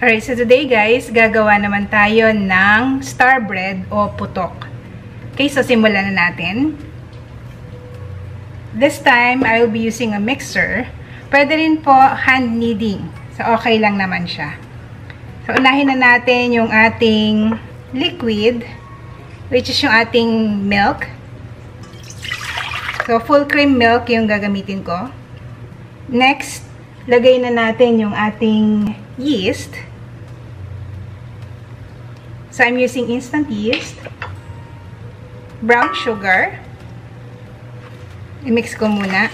Alright, so today guys, gagawa naman tayo ng star bread o putok. Okay, so simulan na natin. This time, I will be using a mixer. Pwede rin po hand kneading. So, okay lang naman siya. So, unahin na natin yung ating liquid, which is yung ating milk. So, full cream milk yung gagamitin ko. Next, lagay na natin yung ating yeast. So, I'm using instant yeast. Brown sugar. I-mix ko muna.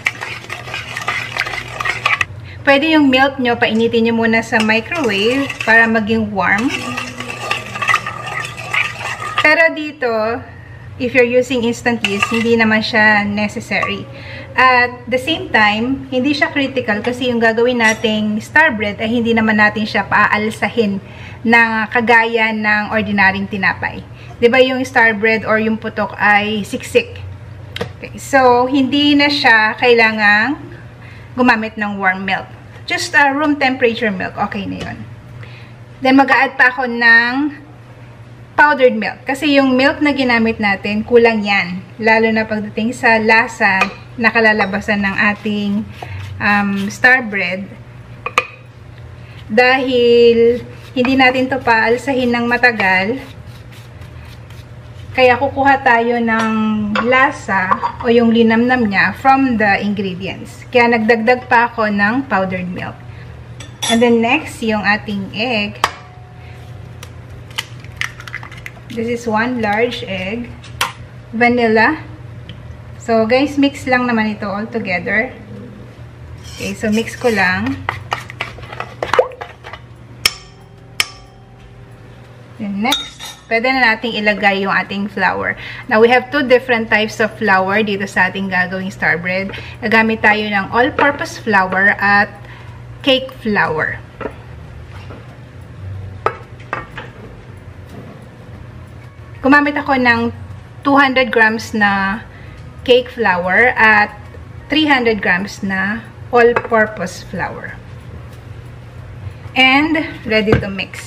Pwede yung milk nyo, painitin nyo muna sa microwave para maging warm. Pero dito, if you're using instant yeast, hindi naman siya necessary. At the same time, hindi siya critical kasi yung gagawin nating star bread ay hindi naman natin siya paaalsahin na kagaya ng ordinaryong tinapay. 'Di ba yung star bread or yung putok ay siksik? Okay, so hindi na siya kailangang gumamit ng warm milk. Just room temperature milk, okay na 'yon. Then mag-a-add pa ako ng powdered milk. Kasi yung milk na ginamit natin, kulang yan. Lalo na pagdating sa lasa na kalalabasan ng ating star bread. Dahil hindi natin to paalsahin ng matagal, kaya kukuha tayo ng lasa o yung linamnam niya from the ingredients. Kaya nagdagdag pa ako ng powdered milk. And then next, yung ating egg. This is 1 large egg. Vanilla. So, guys, mix lang naman ito all together. Okay, so mix ko lang. And next, pwede na nating ilagay yung ating flour. Now, we have 2 different types of flour dito sa ating gagawing star bread. Gagamit tayo ng all-purpose flour at cake flour. Gumamit ako ng 200 grams na cake flour at 300 grams na all-purpose flour. And ready to mix.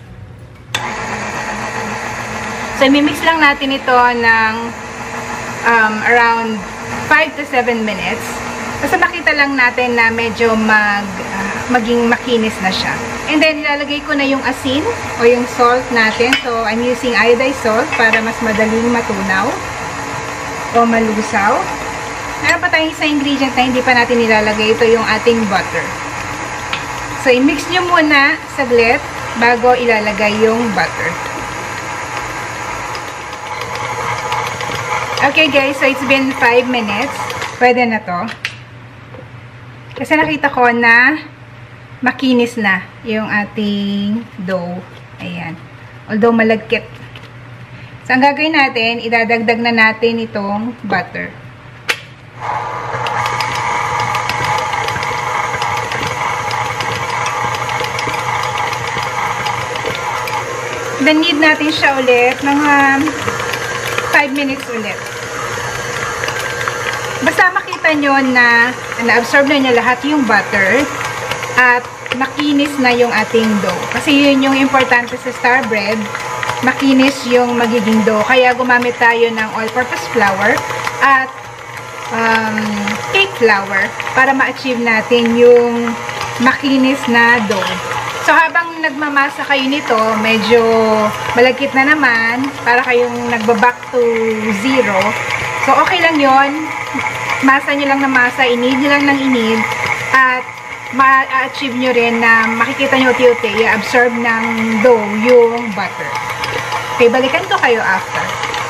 So, imimix lang natin ito ng around 5 to 7 minutes. Basta makita lang natin na medyo maging makinis na siya. And then, ilalagay ko na yung asin o yung salt natin. So, I'm using iodized salt para mas madaling matunaw o malusaw. Meron pa tayong isang ingredient na hindi pa natin nilalagay. Ito yung ating butter. So, i-mix nyo muna saglit bago ilalagay yung butter. Okay guys, so it's been 5 minutes. Pwede na to. Kasi nakita ko na makinis na yung ating dough. Ayan. Although malagkit. So, ang gagawin natin, idadagdag na natin itong butter. Then, need natin siya ulit ng 5 minutes ulit. Basta makita nyo na na-absorb na niya lahat yung butter at makinis na yung ating dough. Kasi yun yung importante sa star bread, makinis yung magiging dough. Kaya gumamit tayo ng all-purpose flour at cake flour para ma-achieve natin yung makinis na dough. So, habang nagmamasa kayo nito, medyo malagkit na naman, para kayong nagbaback to zero. So, okay lang yon. Masa nyo lang na masa, inid nyo lang ng inid, at ma-achieve nyo rin na makikita nyo unti-unti, i-absorb ng dough yung butter. Okay, balikan ko kayo after.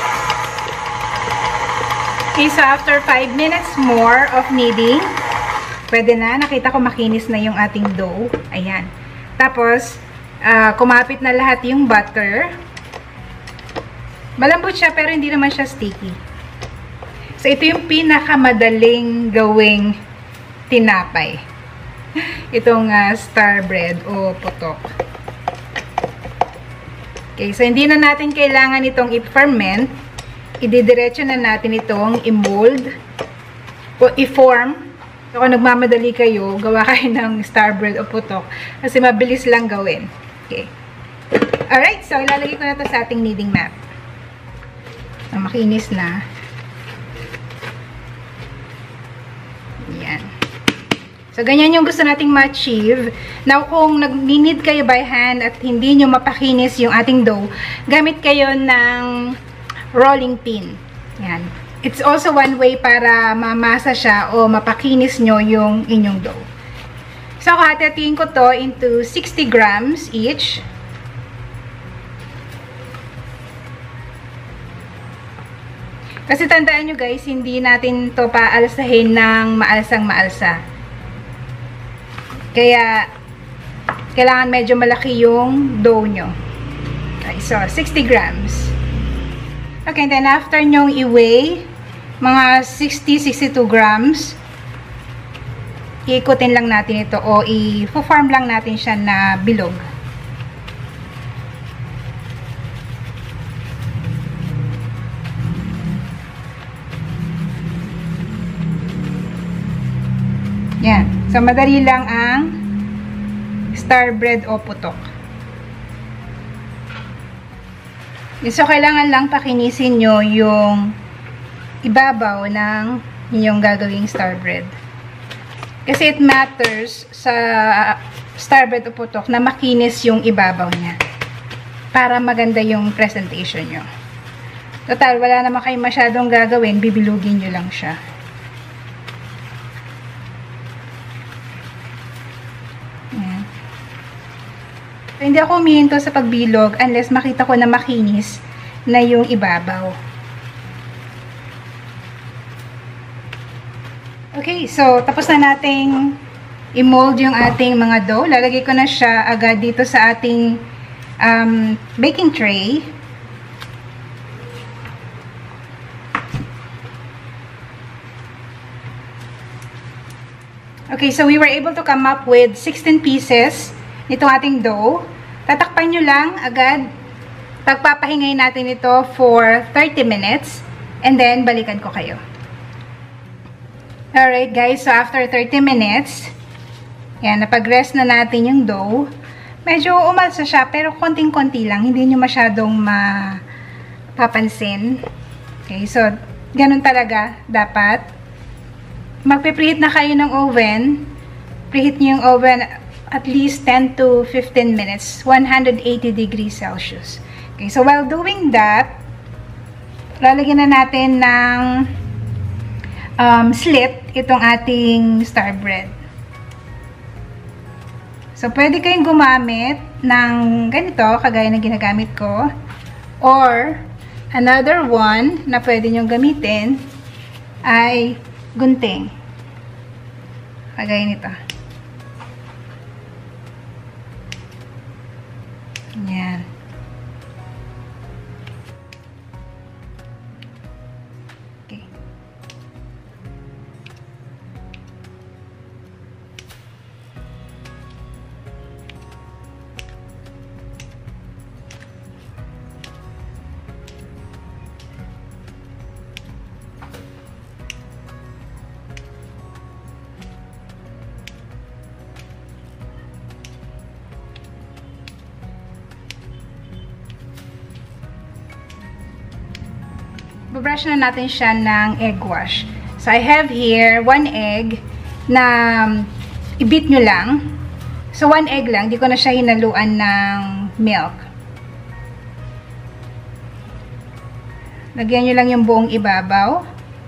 Okay, so after 5 minutes more of kneading, pwede na, nakita ko makinis na yung ating dough. Ayan. Tapos, kumapit na lahat yung butter. Malambot siya, pero hindi naman siya sticky. So, ito yung pinakamadaling gawing tinapay. Itong star bread o putok. Okay, so hindi na natin kailangan itong i-ferment. Ididiretso na natin itong i-mold o i-form. So, kung nagmamadali kayo, gawa kayo ng star bread o putok kasi mabilis lang gawin. Okay. Alright, so ilalagay ko na to sa ating kneading mat. So, makinis na. Yan. So, ganyan yung gusto nating ma-achieve. Now, kung nag-knead kayo by hand at hindi nyo mapakinis yung ating dough, gamit kayo ng rolling pin. Yan. It's also one way para mamasa siya o mapakinis nyo yung inyong dough. So, hati-hatiin ko to into 60 grams each. Kasi tandaan nyo guys, hindi natin to paalsahin ng maalsang-maalsa. Kaya, kailangan medyo malaki yung dough nyo. Okay, so 60 grams. Okay, then after nyong i-weigh, mga 60-62 grams, iikutin lang natin ito o i-form lang natin siya na bilog. Yan. So, madali lang ang star bread o putok. So, kailangan lang pakinisin nyo yung ibabaw ng inyong gagawing star bread. Kasi it matters sa star bread o putok na makinis yung ibabaw niya. Para maganda yung presentation nyo. Total, wala naman kayo masyadong gagawin, bibilugin nyo lang siya. So, hindi ako humihinto sa pagbilog unless makita ko na makinis na yung ibabaw. Okay, so tapos na nating i-mold yung ating mga dough. Lalagay ko na siya agad dito sa ating baking tray. Okay, so we were able to come up with 16 pieces itong ating dough. Tatakpan nyo lang agad. Pagpapahingay natin ito for 30 minutes. And then, balikan ko kayo. Alright guys, so after 30 minutes, yan, napag-rest na natin yung dough. Medyo umalsa siya, pero konting-konti lang. Hindi nyo masyadong mapapansin. Okay, so, ganun talaga dapat. Magpe-preheat na kayo ng oven. Preheat nyo yung oven at least 10 to 15 minutes, 180 degrees Celsius. Okay, so while doing that, lalagyan na natin ng slit itong ating star bread. So, pwede kayong gumamit ng ganito, kagaya ng ginagamit ko, or another one na pwede nyong gamitin ay gunting. Kagaya nito. Yan. Okay. Brush na natin siya ng egg wash. So, I have here 1 egg na i-beat nyo lang. So, 1 egg lang. Di ko na siya hinaluan ng milk. Lagyan nyo lang yung buong ibabaw.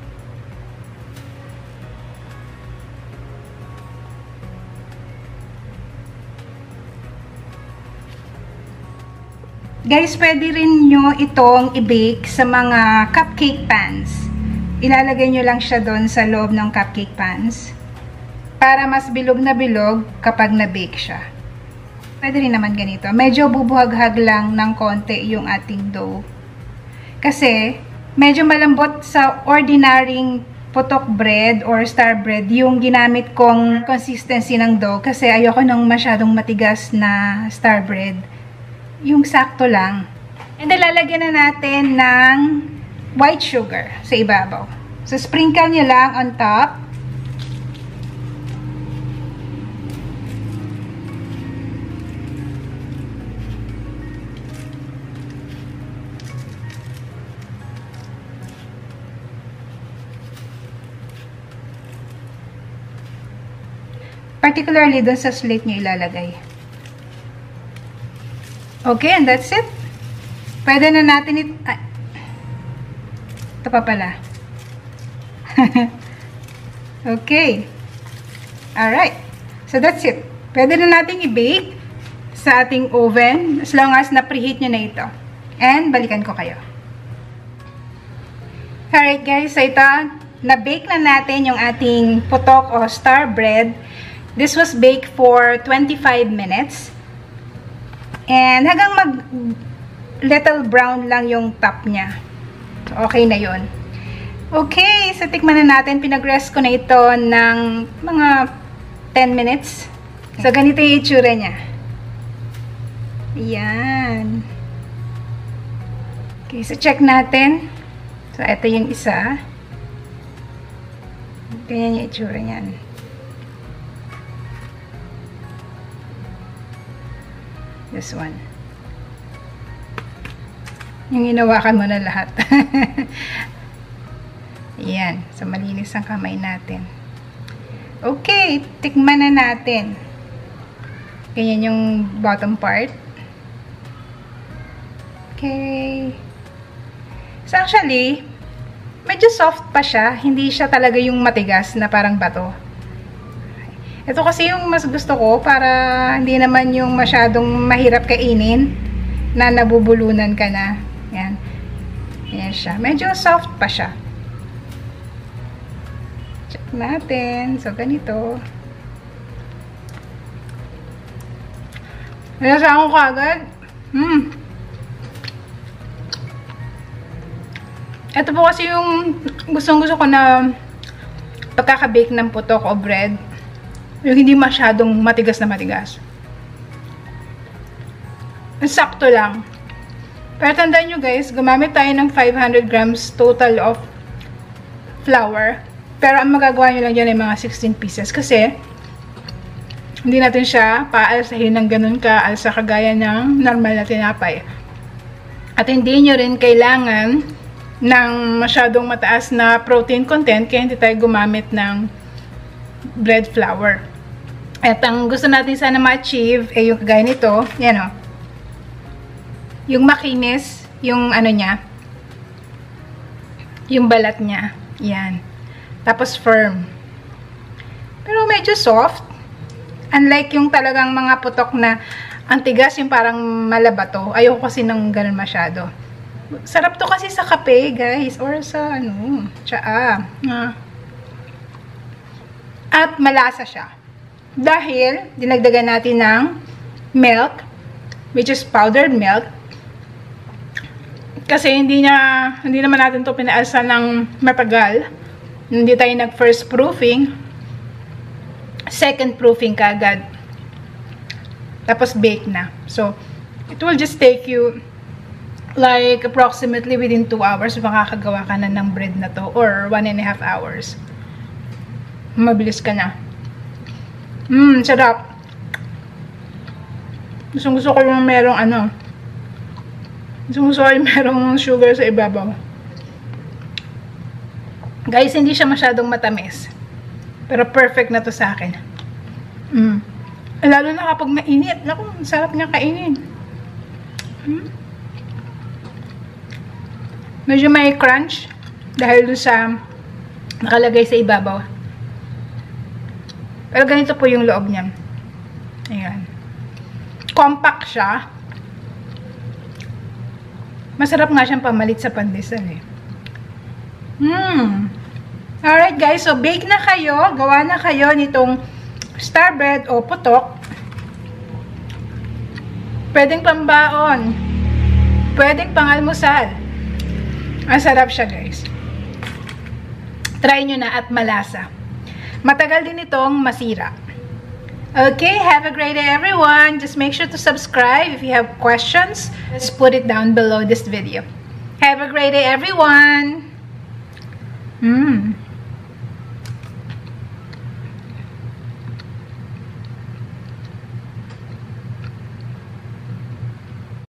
Guys, pwede rin nyo itong i-bake sa mga cupcake pans. Ilalagay nyo lang siya doon sa loob ng cupcake pans para mas bilog na bilog kapag na-bake siya. Pwede rin naman ganito. Medyo bubuhag-hag lang ng konti yung ating dough. Kasi, medyo malambot sa ordinaryong putok bread or star bread yung ginamit kong consistency ng dough kasi ayoko nung masyadong matigas na star bread. Yung sakto lang. And then, lalagyan na natin ng white sugar sa ibabaw. So, sprinkle nyo lang on top. Particularly dun sa slit nyo ilalagay. Okay, and that's it. Pwede na natin ito pa pala. Okay. Alright. So, that's it. Pwede na natin i-bake sa ating oven as long as na-preheat nyo na ito. And, balikan ko kayo. Alright guys, so ito, na-bake na natin yung ating putok o star bread. This was baked for 25 minutes. And hanggang little brown lang yung top niya. So, okay na yun. Okay, so tikman na natin. Pinag-rest ko na ito ng mga 10 minutes. So, ganito yung itsura niya. Ayan. Okay, so check natin. So, ito yung isa. Ganyan yung itsura niyan. This one. Yung inawakan mo na lahat. Ayan. So, malinis ang kamay natin. Okay. Tikman na natin. Ganyan yung bottom part. Okay. So, actually, medyo soft pa siya. Hindi siya talaga yung matigas na parang bato. Ito kasi yung mas gusto ko para hindi naman yung masyadong mahirap kainin na nabubulunan ka na. Yan. Yan siya. Medyo soft pa siya. Check natin. So, ganito. Nasasahan ko kagad. Ito po kasi yung gustong-gusto ko na pagkakabake ng putok o bread. Yung hindi masyadong matigas na matigas. Sakto lang. Pero tandaan nyo guys, gumamit tayo ng 500 grams total of flour. Pero ang magagawa nyo lang dyan ay mga 16 pieces. Kasi, hindi natin siya paalsahin ng ganun kaalsa kagaya ng normal na tinapay. At hindi nyo rin kailangan ng masyadong mataas na protein content kaya hindi tayo gumamit ng bread flour. At ang gusto natin sana ma-achieve ay yung kagaya nito, yan o. Yung makinis, yung ano niya, yung balat niya, yan. Tapos firm. Pero medyo soft. Unlike yung talagang mga putok na ang tigas, yung parang malabato. Ayoko kasi ng ganun masyado. Sarap to kasi sa kape, guys. Or sa ano, tsaa. At malasa siya. Dahil, dinagdagan natin ng milk, which is powdered milk. Kasi hindi naman natin to pinaalsa ng matagal. Hindi tayo nag-first proofing. Second proofing kagad. Tapos bake na. So, it will just take you like approximately within 2 hours makakagawa ka na ng bread na to or 1.5 hours. Mabilis ka na. Sarap. Gusto ko yung merong ano. Gusto ko yung merong sugar sa ibabaw. Guys, hindi siya masyadong matamis. Pero perfect na to sa akin. Lalo na kapag mainit. Naku, sarap niya kainin. Medyo may crunch dahil doon sa nakalagay sa ibabaw. Pero ganito po yung loob niya. Ayan. Compact siya. Masarap nga siyang pamalit sa pandesal eh. Alright guys, so bake na kayo. Gawa na kayo nitong star bread o putok. Pwedeng pambaon. Pwedeng pangalmusal. Ang sarap siya guys. Try nyo na at malasa. Matagal din itong masira. Okay, have a great day everyone. Just make sure to subscribe. If you have questions, just put it down below this video. Have a great day everyone.